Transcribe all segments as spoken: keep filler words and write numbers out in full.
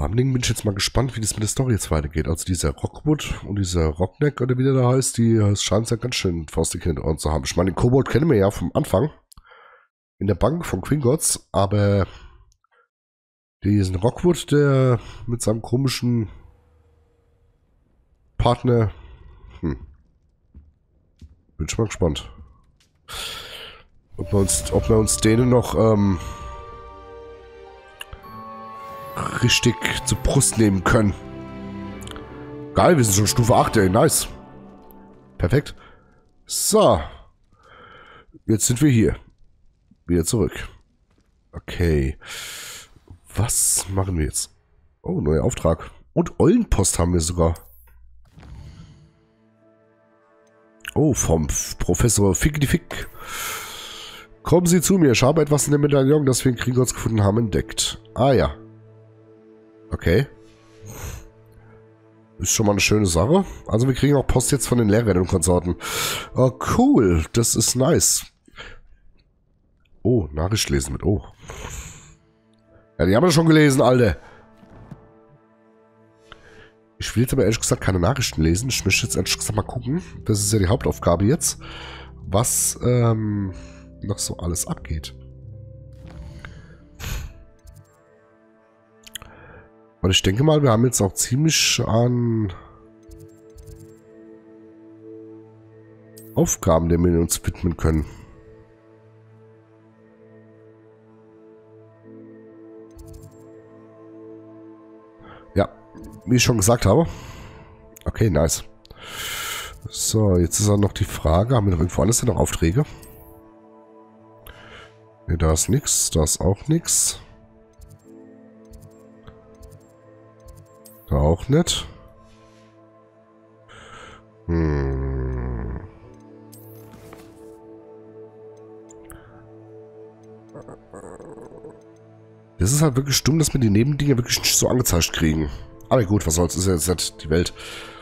allem bin ich jetzt mal gespannt, wie das mit der Story jetzt weitergeht. Also dieser Rockwood und dieser Rockneck, oder wie der da heißt, die scheint ja ganz schön faustig hinter uns zu haben. Ich meine, den Kobold kennen wir ja vom Anfang. In der Bank von Gringotts, aber diesen Rockwood, der mit seinem komischen Partner, hm. Bin ich mal gespannt. Ob wir uns, ob wir uns denen noch ähm, richtig zur Brust nehmen können. Geil, wir sind schon Stufe acht, ey, nice. Perfekt. So. Jetzt sind wir hier. Wieder zurück. Okay. Was machen wir jetzt? Oh, neuer Auftrag. Und Eulenpost haben wir sogar. Oh, vom Professor Fickety-Fick. Kommen Sie zu mir. Ich habe etwas in dem Medaillon, das wir in Gringotts gefunden haben, entdeckt. Ah ja. Okay. Ist schon mal eine schöne Sache. Also wir kriegen auch Post jetzt von den Lehrern und Konsorten. Oh, cool. Das ist nice. Oh, Nachricht lesen mit O. Ja, die haben wir schon gelesen, Alter. Ich will jetzt aber ehrlich gesagt keine Nachrichten lesen. Ich möchte jetzt ehrlich gesagt mal gucken. Das ist ja die Hauptaufgabe jetzt. Was ähm, noch so alles abgeht. Und ich denke mal, wir haben jetzt auch ziemlich an Aufgaben, denen wir uns widmen können. Ja, wie ich schon gesagt habe. Okay, nice. So, jetzt ist auch noch die Frage, haben wir noch irgendwo alles denn noch Aufträge? Ne, da ist nichts, da ist auch nichts. Da auch nicht. Hm. Das ist halt wirklich dumm, dass wir die Nebendinge wirklich nicht so angezeigt kriegen. Aber gut, was soll's, ist ja jetzt nicht die Welt.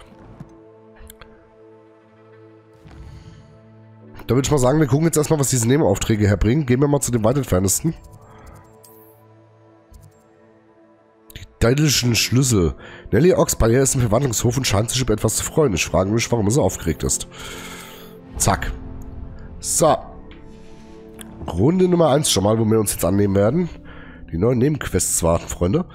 Da würde ich mal sagen, wir gucken jetzt erstmal, was diese Nebenaufträge herbringen. Gehen wir mal zu dem weit entferntesten. Die deidlichen Schlüssel. Nelly Oxbayer ist im Verwandlungshof und scheint sich über etwas zu freuen. Ich frage mich, warum er so aufgeregt ist. Zack. So. Runde Nummer eins schon mal, wo wir uns jetzt annehmen werden. Die neuen Nebenquests warten, Freunde.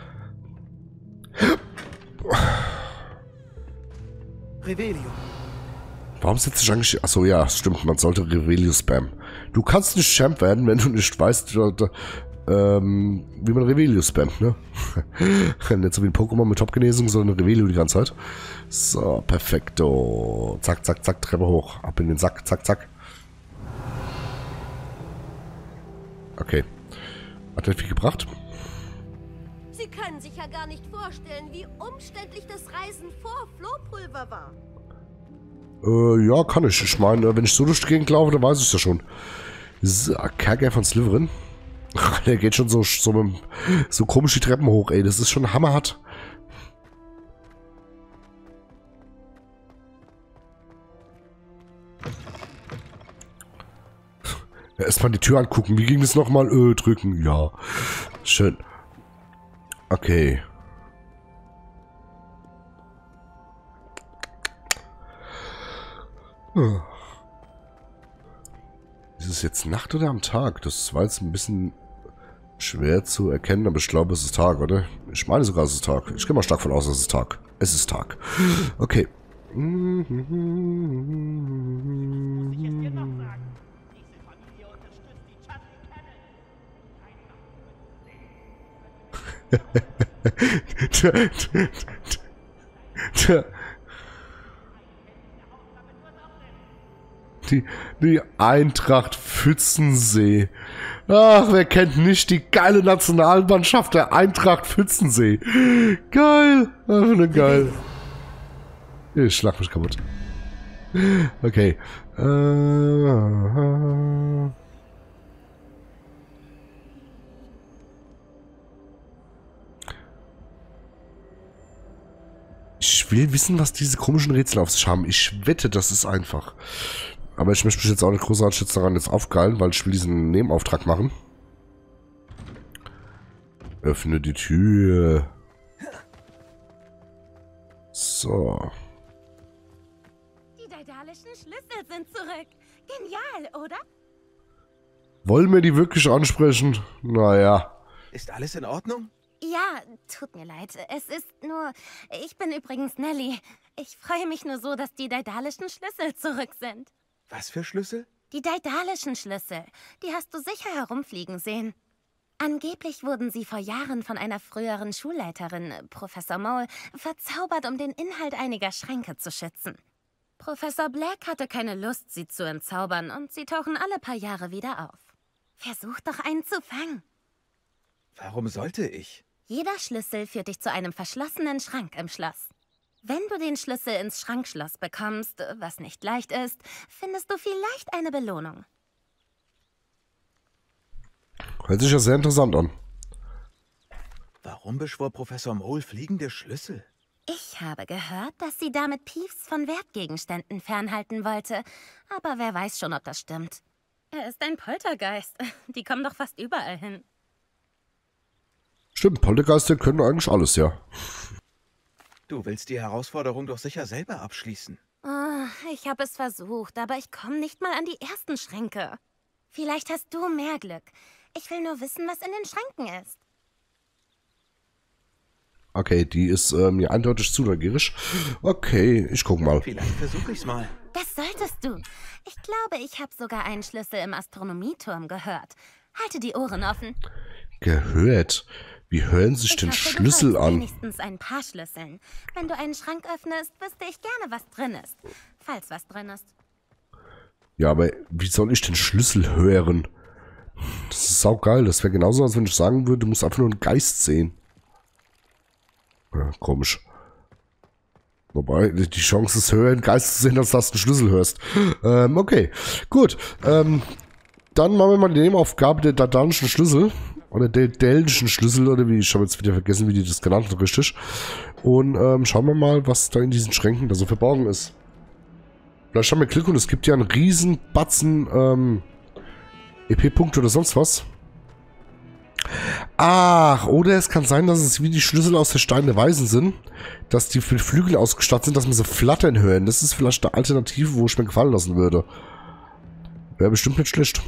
Revelio. Warum sitze ich eigentlich... Achso, ja, stimmt, man sollte Revelio spammen. Du kannst nicht Champ werden, wenn du nicht weißt, ähm, wie man Revelio spammt, ne? Nicht so wie ein Pokémon mit Top-Genesung, sondern Revelio die ganze Zeit. So, perfekto. Zack, zack, zack, Treppe hoch. Ab in den Sack, zack, zack. Okay. Hat nicht viel gebracht. Sie können sich ja gar nicht vorstellen, wie umständlich das Reisen vor Flohpulver war. Äh, ja, kann ich. Ich meine, wenn ich so durch die Gegend laufe, dann weiß ich es ja schon. So, Kerker von Slytherin. Der geht schon so, so, so komisch die Treppen hoch, ey. Das ist schon hammerhart. Ja, erstmal die Tür angucken. Wie ging das nochmal? Äh, drücken. Ja. Schön. Okay. Hm. Ist es jetzt Nacht oder am Tag? Das war jetzt ein bisschen schwer zu erkennen, aber ich glaube, es ist Tag, oder? Ich meine sogar, es ist Tag. Ich gehe mal stark von aus, es ist Tag. Es ist Tag. Okay. Die, die Eintracht Pfützensee. Ach, wer kennt nicht die geile Nationalmannschaft der Eintracht Pfützensee? Geil. Einfach nur geil. Ich schlag mich kaputt. Okay. Äh, ich will wissen, was diese komischen Rätsel auf sich haben. Ich wette, das ist einfach. Aber ich möchte mich jetzt auch nicht großartig jetzt daran jetzt aufgeilen, weil ich will diesen Nebenauftrag machen. Öffne die Tür. So. Die daedalischen Schlüssel sind zurück. Genial, oder? Wollen wir die wirklich ansprechen? Naja. Ist alles in Ordnung? Ja, tut mir leid. Es ist nur... Ich bin übrigens Nelly. Ich freue mich nur so, dass die daedalischen Schlüssel zurück sind. Was für Schlüssel? Die daedalischen Schlüssel. Die hast du sicher herumfliegen sehen. Angeblich wurden sie vor Jahren von einer früheren Schulleiterin, Professor Mole, verzaubert, um den Inhalt einiger Schränke zu schützen. Professor Black hatte keine Lust, sie zu entzaubern, und sie tauchen alle paar Jahre wieder auf. Versuch doch einen zu fangen. Warum sollte ich? Jeder Schlüssel führt dich zu einem verschlossenen Schrank im Schloss. Wenn du den Schlüssel ins Schrankschloss bekommst, was nicht leicht ist, findest du vielleicht eine Belohnung. Hört sich ja sehr interessant an. Warum beschwor Professor Mole fliegende Schlüssel? Ich habe gehört, dass sie damit Peeves von Wertgegenständen fernhalten wollte. Aber wer weiß schon, ob das stimmt. Er ist ein Poltergeist. Die kommen doch fast überall hin. Stimmt, Poltergeister können eigentlich alles, ja. Du willst die Herausforderung doch sicher selber abschließen. Oh, ich habe es versucht, aber ich komme nicht mal an die ersten Schränke. Vielleicht hast du mehr Glück. Ich will nur wissen, was in den Schränken ist. Okay, die ist äh, mir eindeutig zu neugierig. Okay, ich guck mal. Vielleicht versuche ich's mal. Das solltest du. Ich glaube, ich habe sogar einen Schlüssel im Astronomieturm gehört. Halte die Ohren offen. Gehört? Wie hören sich Ich den hoffe, Schlüssel du weißt an? wenigstens ein paar Schlüsseln. Wenn du einen Schrank öffnest, wüsste ich gerne, was drin ist. Falls was drin ist. Ja, aber wie soll ich den Schlüssel hören? Das ist saugeil. Das wäre genauso, als wenn ich sagen würde, du musst einfach nur einen Geist sehen. Ja, komisch. Wobei, die Chance ist höher, einen Geist zu sehen, als dass du einen Schlüssel hörst. Ähm, okay. Gut. Ähm, dann machen wir mal die Nebenaufgabe der dadanischen Schlüssel. Oder der dälischen Schlüssel, oder wie, ich habe jetzt wieder vergessen, wie die das genannt hat, richtig. Und ähm, schauen wir mal, was da in diesen Schränken da so verborgen ist. Vielleicht haben wir Glück und es gibt ja einen riesen Batzen ähm, E P-Punkte oder sonst was. Ach, oder es kann sein, dass es wie die Schlüssel aus der Stein der Weisen sind, dass die mit Flügeln ausgestattet sind, dass man sie flattern hören. Das ist vielleicht eine Alternative, wo ich mir gefallen lassen würde. Wäre bestimmt nicht schlecht.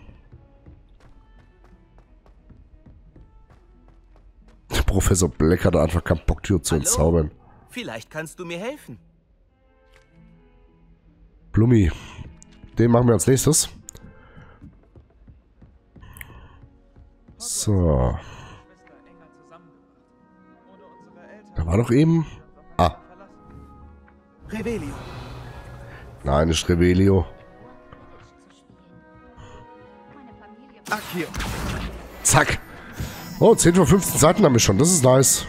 Professor Black hatte einfach keinen Bock, die zu entzaubern. Vielleicht kannst du mir helfen. Blummi, den machen wir als nächstes. So. Da war doch eben... Ah. Revelio. Nein, nicht Revelio. Accio. Zack. Oh, zehn von fünfzehn Seiten haben wir schon. Das ist nice.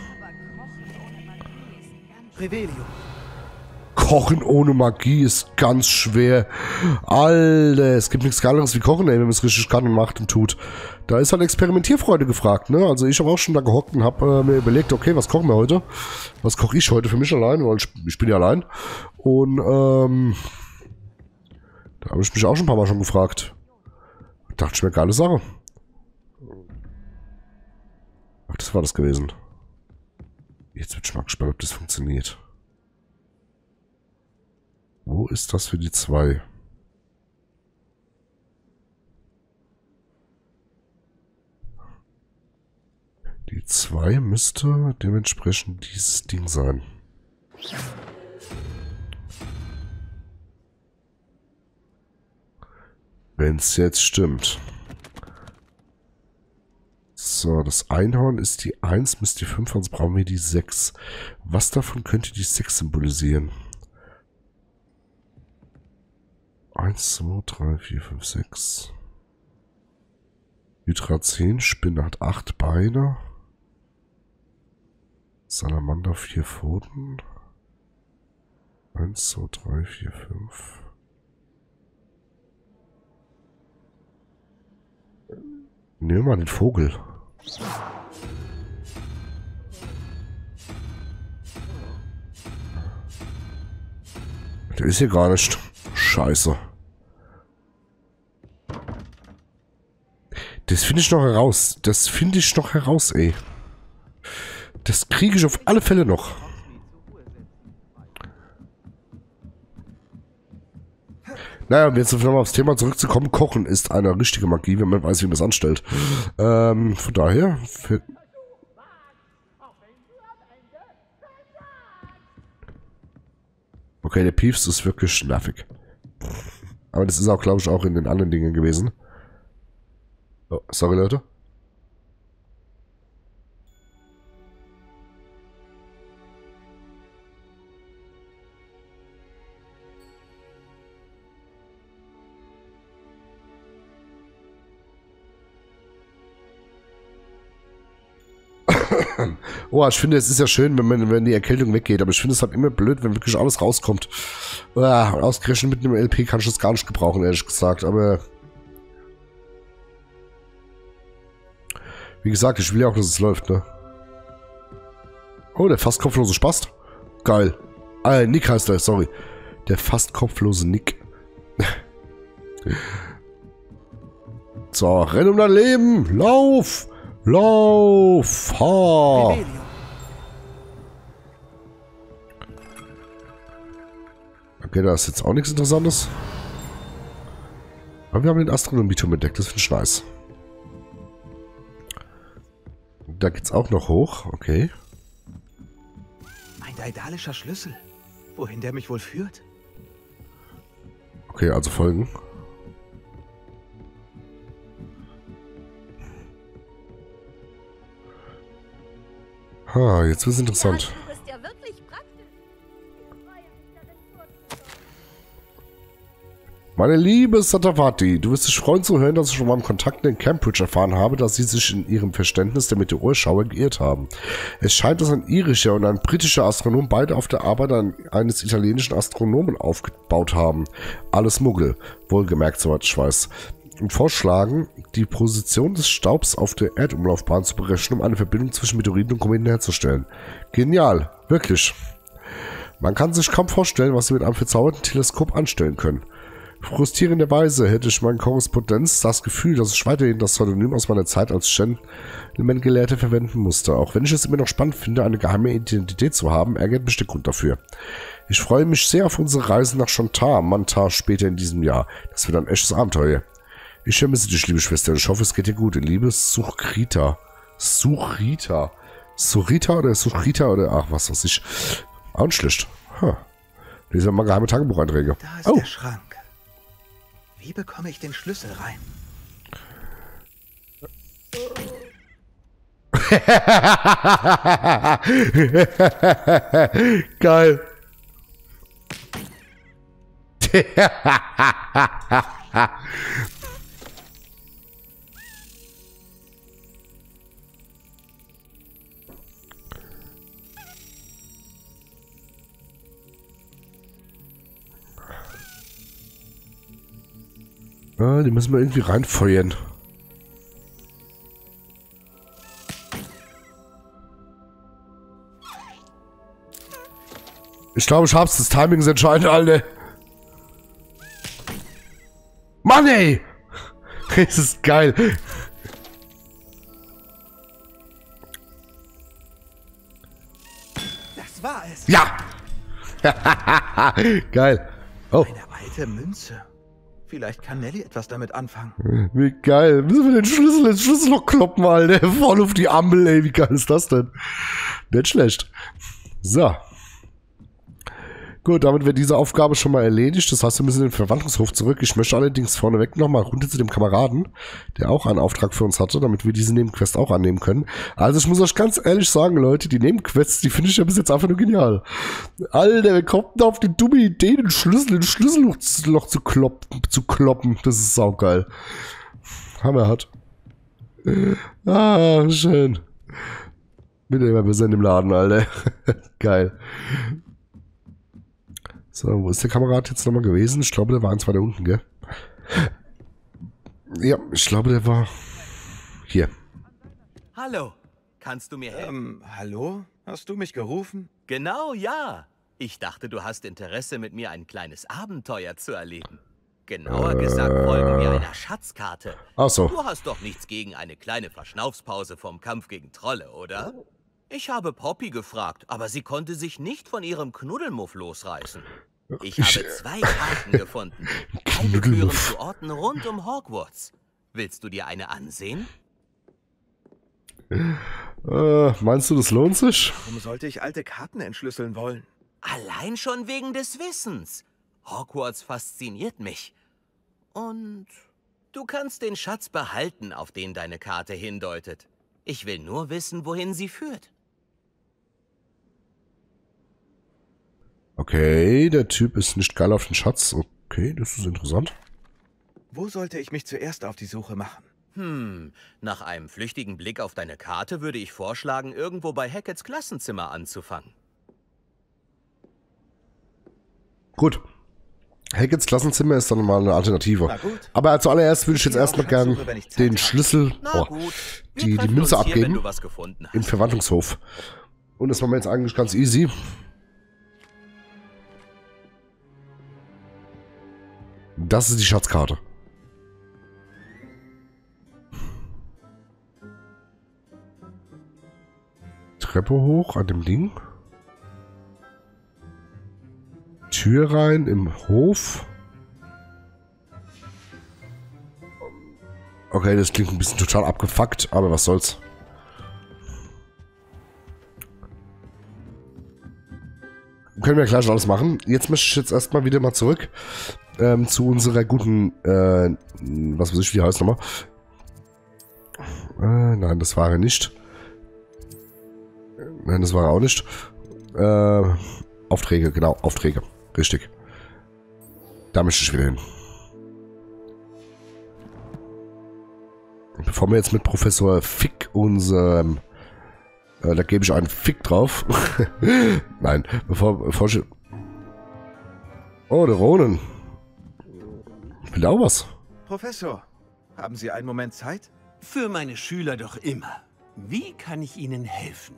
Revelio. Kochen ohne Magie ist ganz schwer. Alter, es gibt nichts Geileres wie Kochen, ey, wenn man es richtig kann und macht und tut. Da ist halt Experimentierfreude gefragt, ne? Also ich habe auch schon da gehockt und habe äh, mir überlegt, okay, was kochen wir heute? Was koche ich heute für mich allein? Weil ich, ich bin ja allein. Und ähm, da habe ich mich auch schon ein paar Mal schon gefragt. Da dachte ich mir, geile Sache. Ach, das war das gewesen. Jetzt wird ich mal gespannt, ob das funktioniert. Wo ist das für die zwei? Die zwei müsste dementsprechend dieses Ding sein. Wenn es jetzt stimmt. So, das Einhorn ist die eins, müsste die fünf, sonst brauchen wir die sechs. Was davon könnte die sechs symbolisieren? eins, zwei, drei, vier, fünf, sechs. Hydra zehn, Spinne hat acht Beine. Salamander vier Pfoten. eins, zwei, drei, vier, fünf. Nehmen wir mal den Vogel. Der ist hier gar nicht. Scheiße. Das finde ich noch heraus. Das finde ich noch heraus, ey. Das kriege ich auf alle Fälle noch. Naja, um jetzt nochmal aufs Thema zurückzukommen, Kochen ist eine richtige Magie, wenn man weiß, wie man das anstellt. Ähm, von daher... Für okay, der Piefs ist wirklich nervig. Aber das ist auch, glaube ich, auch in den anderen Dingen gewesen. Oh, sorry, Leute. Oh, ich finde, es ist ja schön, wenn, man, wenn die Erkältung weggeht, aber ich finde es halt immer blöd, wenn wirklich alles rauskommt. Ah, ausgerechnet mit einem L P kann ich das gar nicht gebrauchen, ehrlich gesagt, aber... Wie gesagt, ich will ja auch, dass es läuft, ne? Oh, der fast kopflose Spast. Geil. Ah, Nick heißt er, sorry. Der fast kopflose Nick. So, renn um dein Leben! Lauf! Lauf! Ha! Okay, da ist jetzt auch nichts Interessantes. Aber wir haben den Astronomieturm entdeckt, das finde ich nice. Da geht's auch noch hoch, okay. Ein daedalischer Schlüssel. Wohin der mich wohl führt? Okay, also folgen. Ha, jetzt wird's interessant. Ja, du bist ja wirklich praktisch. Ich freue mich darin vorzukommen. Meine liebe Satavati, du wirst dich freuen zu hören, dass ich von meinem Kontakt in Cambridge erfahren habe, dass sie sich in ihrem Verständnis der Meteorschauer geirrt haben. Es scheint, dass ein irischer und ein britischer Astronom beide auf der Arbeit eines italienischen Astronomen aufgebaut haben. Alles Muggel, wohlgemerkt, soweit ich weiß. Und vorschlagen, die Position des Staubs auf der Erdumlaufbahn zu berechnen, um eine Verbindung zwischen Meteoriten und Kometen herzustellen. Genial, wirklich. Man kann sich kaum vorstellen, was sie mit einem verzauberten Teleskop anstellen können. Frustrierenderweise hätte ich meinen Korrespondenz das Gefühl, dass ich weiterhin das Pseudonym aus meiner Zeit als Gentleman-Gelehrter verwenden musste. Auch wenn ich es immer noch spannend finde, eine geheime Identität zu haben, ärgert mich der Grund dafür. Ich freue mich sehr auf unsere Reise nach Chantar, Mantar später in diesem Jahr. Das wird ein echtes Abenteuer. Ich vermisse dich, liebe Schwester. Ich hoffe, es geht dir gut. Liebe Suchrita. Suchrita. Surita oder Suchrita oder ach, was weiß ich. Auch nicht schlecht. Huh. Lesen wir mal geheime Tagebucheinträge. Da ist Oh. der Schrank. Wie bekomme ich den Schlüssel rein? Geil. Ah, die müssen wir irgendwie reinfeuern. Ich glaube, ich hab's. Das Timing ist entscheidend, Alter. Mann, ey! Das ist geil. Das war es. Ja! Geil. Oh, Eine alte Münze. Vielleicht kann Nelly etwas damit anfangen. wie geil. Müssen wir den Schlüssel ins Schlüsselloch kloppen, Alter. Voll auf die Ampel, ey. Wie geil ist das denn? Nicht schlecht. So. Gut, damit wird diese Aufgabe schon mal erledigt. Das heißt, wir müssen in den Verwandlungshof zurück. Ich möchte allerdings vorneweg nochmal runter zu dem Kameraden, der auch einen Auftrag für uns hatte, damit wir diese Nebenquest auch annehmen können. Also ich muss euch ganz ehrlich sagen, Leute, die Nebenquests, die finde ich ja bis jetzt einfach nur genial. Alter, wer kommt denn auf die dumme Idee, den Schlüssel, den Schlüsselloch zu kloppen, zu kloppen? Das ist saugeil. Hammerhart. Ah, schön. Bitte immer präsent im Laden, Alter. Geil. So, wo ist der Kamerad jetzt nochmal gewesen? Ich glaube, der war eins weiter unten, gell? Ja, ich glaube, der war hier. Hallo, kannst du mir helfen? Ähm, hallo? Hast du mich gerufen? Genau, ja. Ich dachte, du hast Interesse, mit mir ein kleines Abenteuer zu erleben. Genauer gesagt, folgen wir einer Schatzkarte. Ach so. Du hast doch nichts gegen eine kleine Verschnaufspause vom Kampf gegen Trolle, oder? Ich habe Poppy gefragt, aber sie konnte sich nicht von ihrem Knuddelmuff losreißen. Ich habe zwei Karten gefunden. Beide führen zu Orten rund um Hogwarts. Willst du dir eine ansehen? Äh, meinst du, das lohnt sich? Warum sollte ich alte Karten entschlüsseln wollen? Allein schon wegen des Wissens. Hogwarts fasziniert mich. Und du kannst den Schatz behalten, auf den deine Karte hindeutet. Ich will nur wissen, wohin sie führt. Okay, der Typ ist nicht geil auf den Schatz. Okay, das ist interessant. Wo sollte ich mich zuerst auf die Suche machen? Hm, nach einem flüchtigen Blick auf deine Karte würde ich vorschlagen, irgendwo bei Hacketts Klassenzimmer anzufangen. Gut. Hacketts Klassenzimmer ist dann mal eine Alternative. Na gut. Aber zuallererst würde ich jetzt gehe erstmal auf gern Schatzsuche, wenn ich Zeit den habe. Schlüssel, Na oh, gut, wir die, die treffen Münze uns hier, wenn abgeben du was gefunden hast. im Verwaltungshof. Und das machen wir jetzt eigentlich ganz easy. Das ist die Schatzkarte. Treppe hoch an dem Ding. Tür rein im Hof. Okay, das klingt ein bisschen total abgefuckt, aber was soll's. Können wir gleich alles machen. Jetzt möchte ich jetzt erstmal wieder mal zurück ähm, zu unserer guten, äh, was weiß ich, wie die heißt nochmal. Äh, nein, das war er nicht. Nein, das war er auch nicht. Äh, Aufträge, genau, Aufträge. Richtig. Da möchte ich wieder hin. Bevor wir jetzt mit Professor Fick unserem... Äh, da gebe ich einen Fick drauf. Nein, bevor, bevor ich... Oh, der Ronen. Ich will auch was. Professor, haben Sie einen Moment Zeit? Für meine Schüler doch immer. Wie kann ich Ihnen helfen?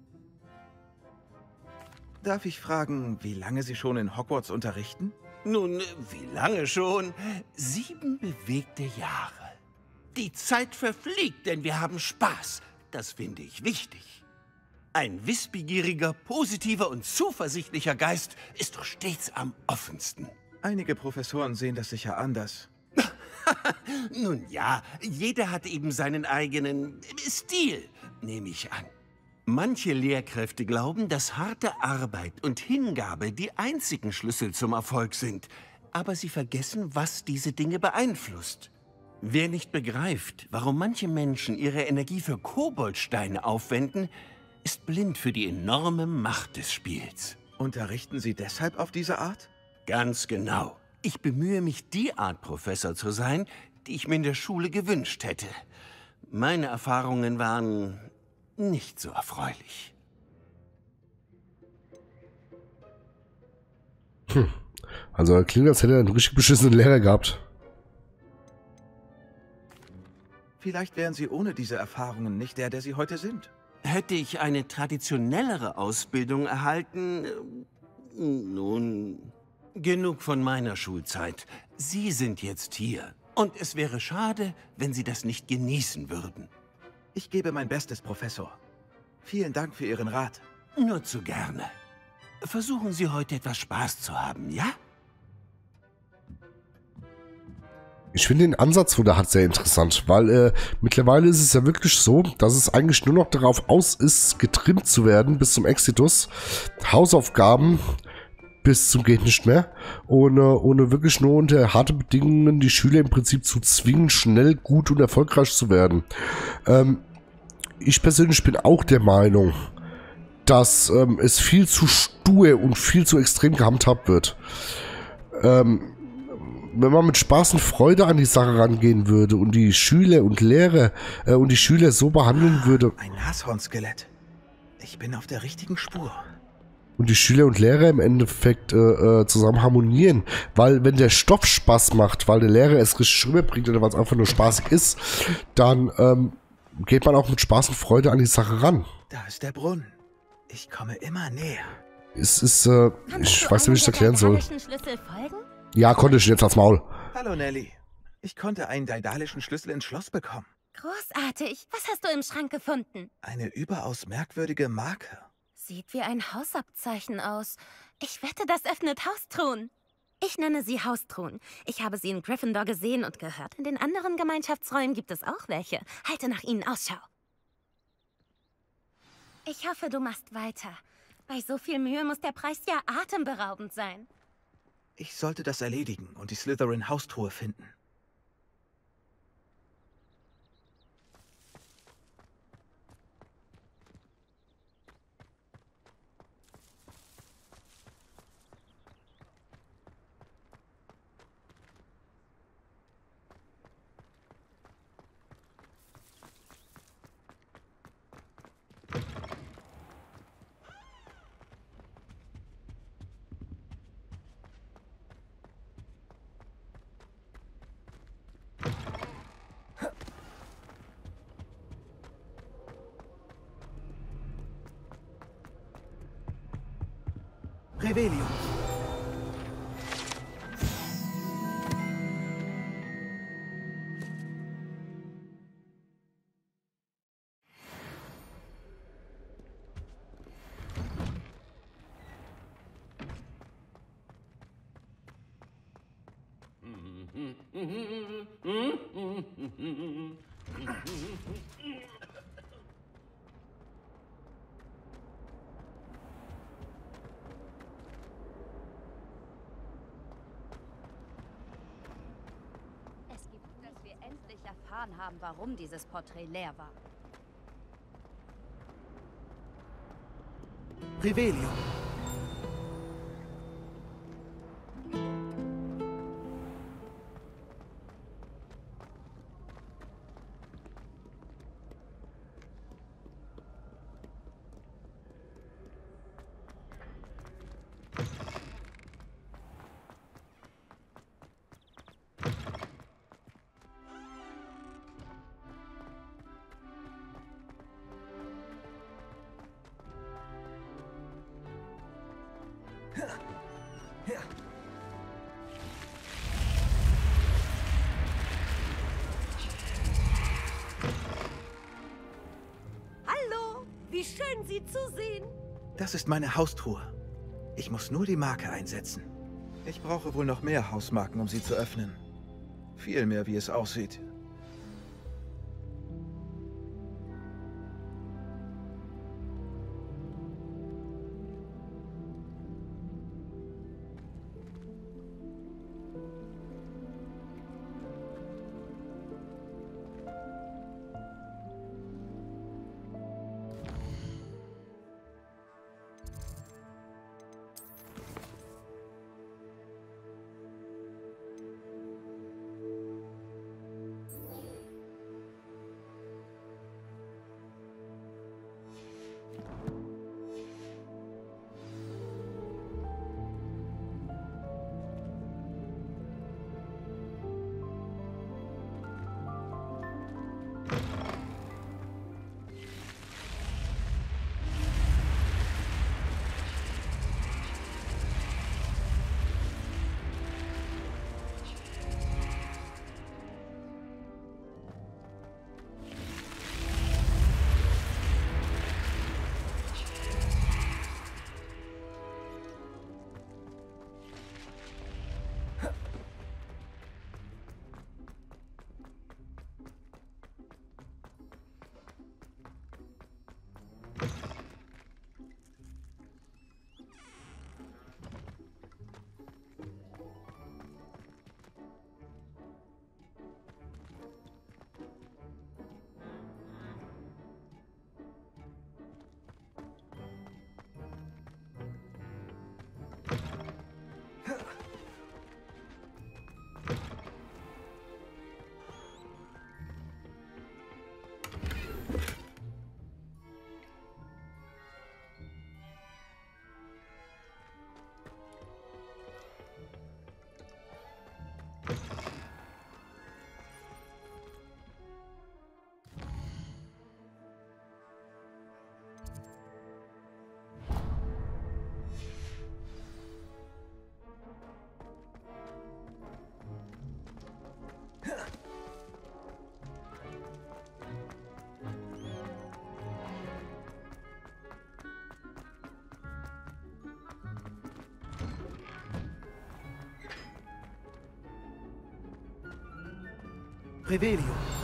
Darf ich fragen, wie lange Sie schon in Hogwarts unterrichten? Nun, wie lange schon? Sieben bewegte Jahre. Die Zeit verfliegt, denn wir haben Spaß. Das finde ich wichtig. Ein wissbegieriger, positiver und zuversichtlicher Geist ist doch stets am offensten. Einige Professoren sehen das sicher anders. Nun ja, jeder hat eben seinen eigenen Stil, nehme ich an. Manche Lehrkräfte glauben, dass harte Arbeit und Hingabe die einzigen Schlüssel zum Erfolg sind. Aber sie vergessen, was diese Dinge beeinflusst. Wer nicht begreift, warum manche Menschen ihre Energie für Koboldsteine aufwenden, ist blind für die enorme Macht des Spiels. Unterrichten Sie deshalb auf diese Art? Ganz genau. Ich bemühe mich, die Art Professor zu sein, die ich mir in der Schule gewünscht hätte. Meine Erfahrungen waren nicht so erfreulich. Hm. Also er klingt, als hätte er einen richtig beschissenen Lehrer gehabt. Vielleicht wären Sie ohne diese Erfahrungen nicht der, der Sie heute sind. Hätte ich eine traditionellere Ausbildung erhalten... äh, Nun, genug von meiner Schulzeit. Sie sind jetzt hier. Und es wäre schade, wenn Sie das nicht genießen würden. Ich gebe mein Bestes, Professor. Vielen Dank für Ihren Rat. Nur zu gerne. Versuchen Sie heute etwas Spaß zu haben, ja? Ich finde den Ansatz, wo der hat, sehr interessant, weil äh, mittlerweile ist es ja wirklich so, dass es eigentlich nur noch darauf aus ist, getrimmt zu werden bis zum Exitus. Hausaufgaben bis zum geht nicht mehr, ohne, ohne wirklich nur unter harte Bedingungen die Schüler im Prinzip zu zwingen, schnell, gut und erfolgreich zu werden. Ähm, ich persönlich bin auch der Meinung, dass ähm, es viel zu stur und viel zu extrem gehandhabt wird. Ähm, wenn man mit Spaß und Freude an die Sache rangehen würde und die Schüler und Lehrer äh, und die Schüler so behandeln würde. Ein Nashornskelett. Ich bin auf der richtigen Spur. Und die Schüler und Lehrer im Endeffekt äh, äh, zusammen harmonieren. Weil wenn der Stoff Spaß macht, weil der Lehrer es richtig rüberbringt oder weil es einfach nur spaßig ist, dann ähm, geht man auch mit Spaß und Freude an die Sache ran. Da ist der Brunnen. Ich komme immer näher. Es ist, äh, ich weiß nicht, wie ich es erklären soll. Schlüssel folgen? Ja, konnte ich jetzt als Maul. Hallo, Nelly. Ich konnte einen daedalischen Schlüssel ins Schloss bekommen. Großartig. Was hast du im Schrank gefunden? Eine überaus merkwürdige Marke. Sieht wie ein Hausabzeichen aus. Ich wette, das öffnet Haustruhen. Ich nenne sie Haustruhen. Ich habe sie in Gryffindor gesehen und gehört. In den anderen Gemeinschaftsräumen gibt es auch welche. Halte nach ihnen Ausschau. Ich hoffe, du machst weiter. Bei so viel Mühe muss der Preis ja atemberaubend sein. Ich sollte das erledigen und die Slytherin-Haustruhe finden. Revelio. Es gibt, dass wir endlich erfahren haben, warum dieses Porträt leer war. Revelio. Hallo, wie schön, Sie zu sehen. Das ist meine Haustruhe. Ich muss nur die Marke einsetzen. Ich brauche wohl noch mehr Hausmarken, um sie zu öffnen. Viel mehr, wie es aussieht. Revelio.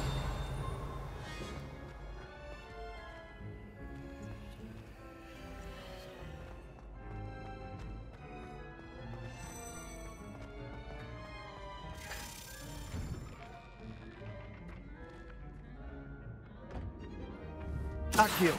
Accio.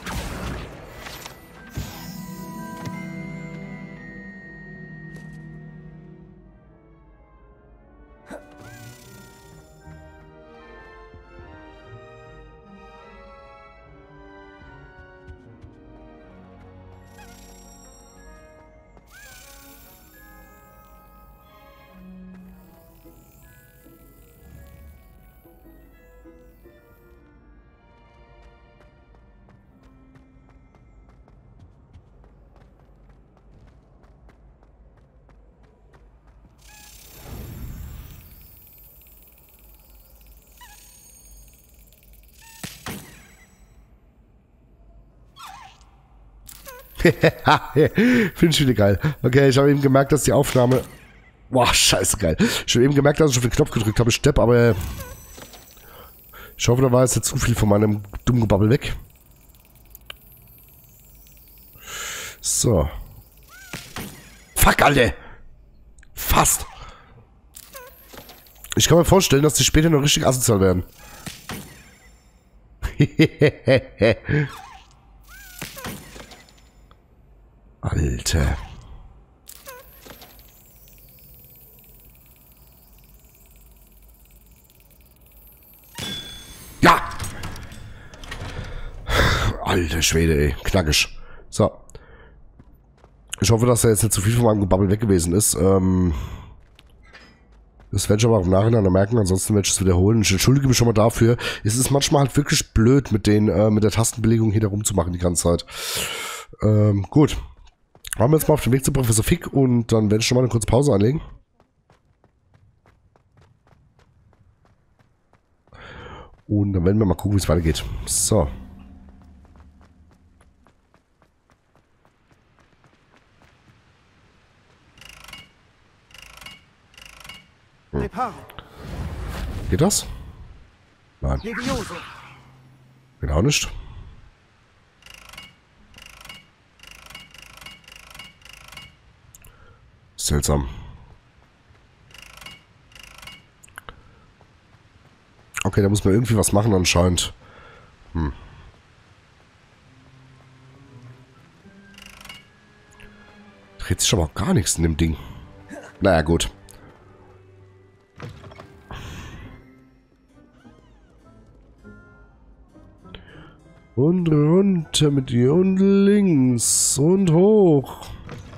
Finde ich wieder geil. Okay, ich habe eben gemerkt, dass die Aufnahme... Boah, scheiße geil. Ich habe eben gemerkt, dass ich auf den Knopf gedrückt habe. Ich stepp, aber... Ich hoffe, da war jetzt nicht zu viel von meinem dummen Gebabbel weg. So. Fuck, Alter! Fast! Ich kann mir vorstellen, dass die später noch richtig asozial werden. Alter. Ja! Alter Schwede, ey. Knackig. So. Ich hoffe, dass da jetzt nicht zu viel von meinem Gebabbel weg gewesen ist. Ähm, das werde ich aber auch im Nachhinein noch merken, ansonsten werde ich es wiederholen. Ich entschuldige mich schon mal dafür. Es ist manchmal halt wirklich blöd, mit den, äh, mit der Tastenbelegung hier rumzumachen die ganze Zeit. Ähm, gut. Machen wir jetzt mal auf den Weg zu Professor Fick und dann werde ich schon mal eine kurze Pause einlegen. Und dann werden wir mal gucken, wie es weitergeht. So. Hm. Geht das? Nein. Geht auch nicht. Seltsam. Okay, da muss man irgendwie was machen anscheinend. Hm. Dreht sich aber auch gar nichts in dem Ding. Naja, gut. Und runter mit dir und links und hoch.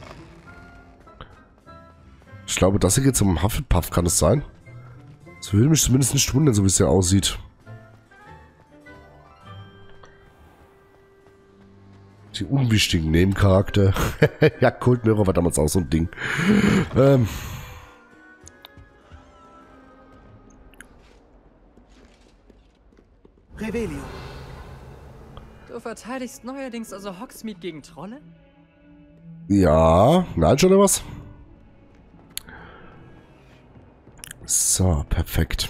Ich glaube, das hier geht zum Hufflepuff, kann es sein? Das würde mich zumindest nicht wundern, so wie es ja aussieht. Die unwichtigen Nebencharakter. Ja, Cold Mirror war damals auch so ein Ding. Ähm. Revelio. Du verteidigst neuerdings also Hogsmeade gegen Trolle? Ja, nein, schon oder was? So, perfekt.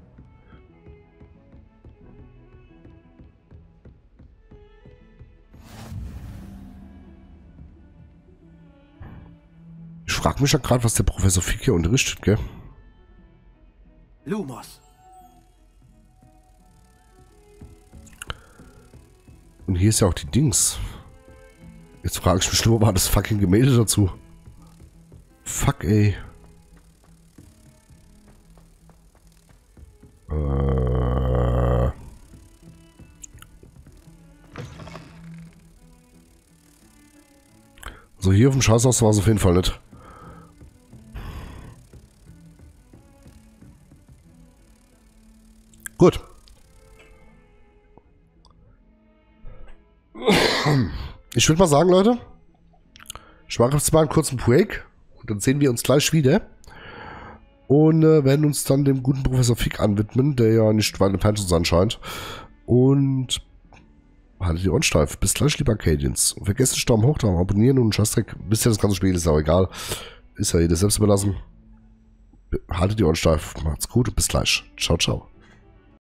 Ich frage mich ja gerade, was der Professor Fick hier unterrichtet, gell? Lumos. Und hier ist ja auch die Dings. Jetzt frage ich mich nur, war das fucking Gemälde dazu? Fuck, ey. Äh. So, hier auf dem Scheißhaus war es auf jeden Fall nicht. Gut. Ich würde mal sagen, Leute, ich mache jetzt mal einen kurzen Break und dann sehen wir uns gleich wieder und äh, werden uns dann dem guten Professor Fick anwidmen, der ja nicht weit entfernt zu sein scheint. Und haltet die Ohren steif. Bis gleich, liebe Arcadians. Und vergesst nicht Daumen hoch, Daumen abonnieren und Scheißdreck. Bis ja das ganze Spiel ist auch egal. Ist ja jeder selbst überlassen. Haltet die Ohren steif. Macht's gut und bis gleich. Ciao, ciao.